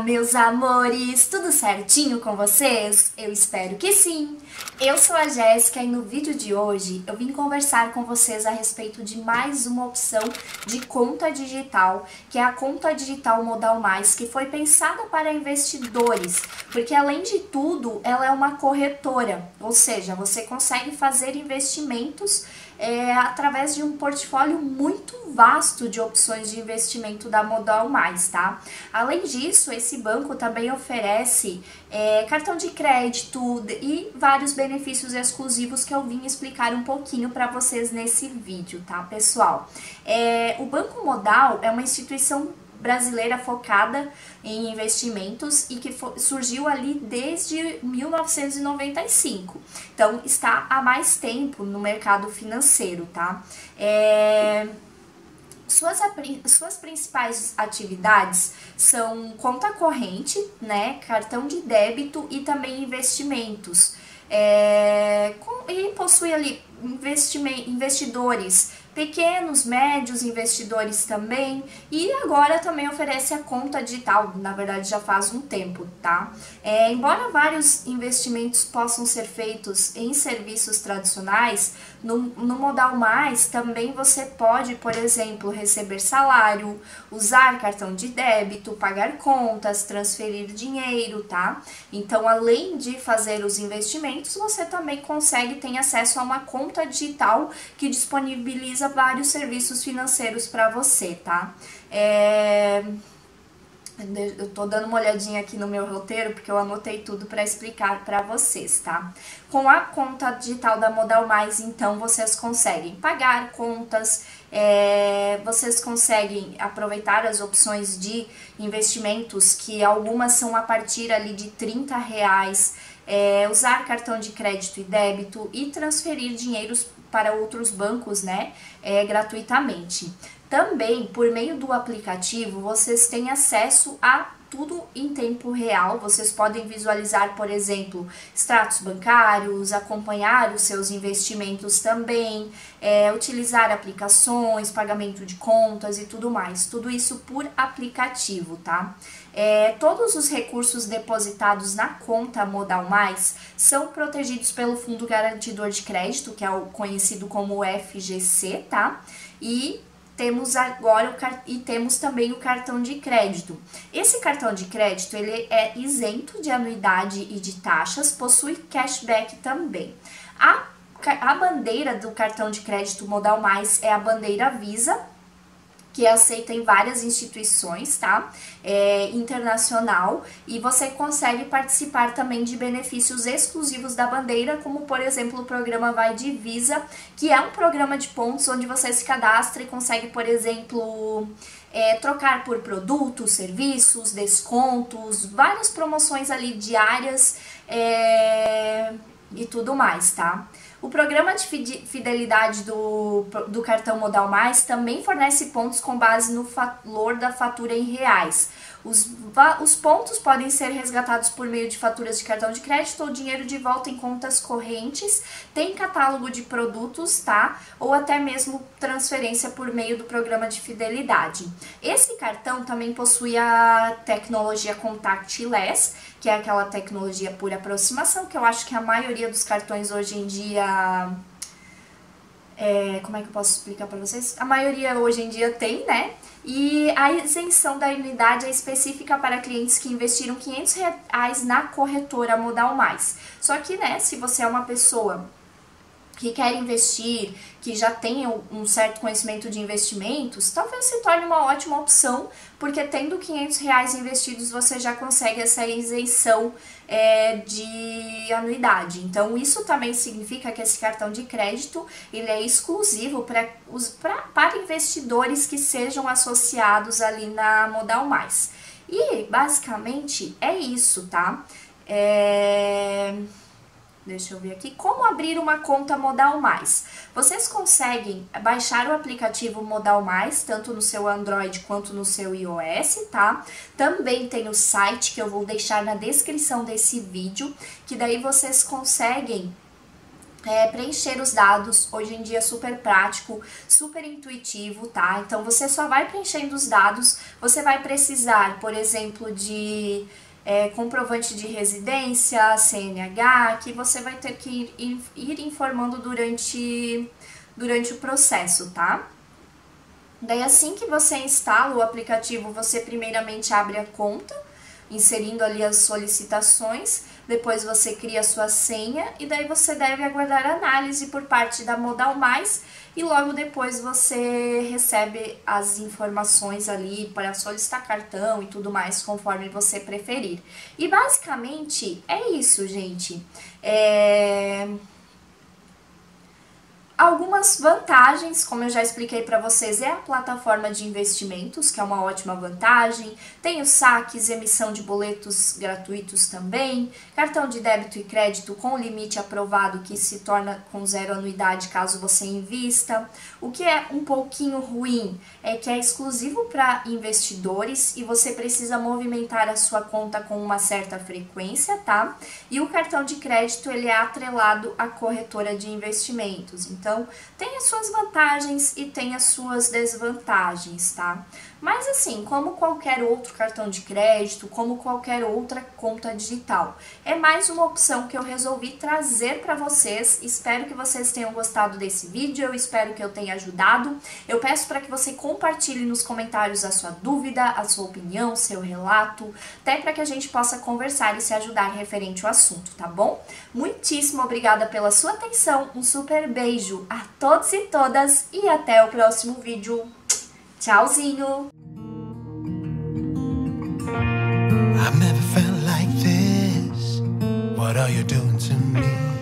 meus amores! Tudo certinho com vocês? Eu espero que sim! Eu sou a Jéssica e no vídeo de hoje eu vim conversar com vocês a respeito de mais uma opção de conta digital, que é a conta digital Modal Mais, que foi pensada para investidores, porque além de tudo ela é uma corretora, ou seja, você consegue fazer investimentos através de um portfólio muito vasto de opções de investimento da Modal Mais, tá? Além disso, esse banco também oferece cartão de crédito e vários benefícios exclusivos que eu vim explicar um pouquinho para vocês nesse vídeo, tá, pessoal? O Banco Modal é uma instituição brasileira focada em investimentos e que surgiu ali desde 1995. Então, está há mais tempo no mercado financeiro, tá? Suas principais atividades são conta corrente, né, cartão de débito e também investimentos. E possui ali investidores pequenos, médios investidores também, e agora também oferece a conta digital, na verdade já faz um tempo, tá? Embora vários investimentos possam ser feitos em serviços tradicionais, no Modal Mais também você pode, por exemplo, receber salário, usar cartão de débito, pagar contas, transferir dinheiro, tá? Então, além de fazer os investimentos, você também ter acesso a uma conta digital que disponibiliza vários serviços financeiros para você, tá? Eu tô dando uma olhadinha aqui no meu roteiro, porque eu anotei tudo para explicar para vocês, tá? Com a conta digital da Modal Mais, então, vocês conseguem pagar contas, vocês conseguem aproveitar as opções de investimentos, que algumas são a partir ali de R$30, usar cartão de crédito e débito e transferir dinheiros para outros bancos, né, gratuitamente. Também, por meio do aplicativo, vocês têm acesso a tudo em tempo real. Vocês podem visualizar, por exemplo, extratos bancários, acompanhar os seus investimentos também, utilizar aplicações, pagamento de contas e tudo mais. Tudo isso por aplicativo, tá? Todos os recursos depositados na conta Modal Mais são protegidos pelo Fundo Garantidor de Crédito, que é o conhecido como FGC, tá? E temos também o cartão de crédito. Esse cartão de crédito ele é isento de anuidade e de taxas, possui cashback também. A bandeira do cartão de crédito Modal Mais é a bandeira Visa, que é aceita em várias instituições, tá? Internacional, e você consegue participar também de benefícios exclusivos da bandeira, como por exemplo o programa Vai de Visa, que é um programa de pontos onde você se cadastra e consegue, por exemplo, trocar por produtos, serviços, descontos, várias promoções ali diárias e tudo mais, tá? O programa de fidelidade do cartão Modal Mais também fornece pontos com base no valor da fatura em reais. Os pontos podem ser resgatados por meio de faturas de cartão de crédito ou dinheiro de volta em contas correntes, tem catálogo de produtos, tá? Ou até mesmo transferência por meio do programa de fidelidade. Esse cartão também possui a tecnologia Contactless, que é aquela tecnologia por aproximação, que eu acho que a maioria dos cartões hoje em dia... como é que eu posso explicar para vocês? A maioria hoje em dia tem, né? E a isenção da anuidade é específica para clientes que investiram R$500 na corretora Modal Mais. Só que, né, se você é uma pessoa que quer investir, que já tem um certo conhecimento de investimentos, talvez se torne uma ótima opção, porque tendo R$500 investidos, você já consegue essa isenção de anuidade. Então, isso também significa que esse cartão de crédito, ele é exclusivo para investidores que sejam associados ali na Modal Mais. E, basicamente, é isso, tá? Deixa eu ver aqui, como abrir uma conta Modal Mais. Vocês conseguem baixar o aplicativo Modal Mais, tanto no seu Android quanto no seu iOS, tá? Também tem o site que eu vou deixar na descrição desse vídeo, que daí vocês conseguem preencher os dados. Hoje em dia é super prático, super intuitivo, tá? Então você só vai preenchendo os dados, você vai precisar, por exemplo, de comprovante de residência, CNH, que você vai ter que ir informando durante o processo, tá? Daí assim que você instala o aplicativo, você primeiramente abre a conta, inserindo ali as solicitações, depois você cria a sua senha e daí você deve aguardar a análise por parte da Modal Mais e logo depois você recebe as informações ali para solicitar cartão e tudo mais, conforme você preferir. E basicamente é isso, gente. Algumas vantagens, como eu já expliquei para vocês, é a plataforma de investimentos, que é uma ótima vantagem. Tem os saques, emissão de boletos gratuitos também, cartão de débito e crédito com limite aprovado que se torna com 0 anuidade caso você invista. O que é um pouquinho ruim é que é exclusivo para investidores e você precisa movimentar a sua conta com uma certa frequência, tá? E o cartão de crédito ele é atrelado à corretora de investimentos. Então, tem as suas vantagens e tem as suas desvantagens, tá? Mas assim, como qualquer outro cartão de crédito, como qualquer outra conta digital, é mais uma opção que eu resolvi trazer para vocês. Espero que vocês tenham gostado desse vídeo, eu espero que eu tenha ajudado. Eu peço para que você compartilhe nos comentários a sua dúvida, a sua opinião, seu relato, até para que a gente possa conversar e se ajudar referente ao assunto, tá bom? Muitíssimo obrigada pela sua atenção, um super beijo a todos e todas e até o próximo vídeo. Tchauzinho! I've never felt like this. What are you doing to me?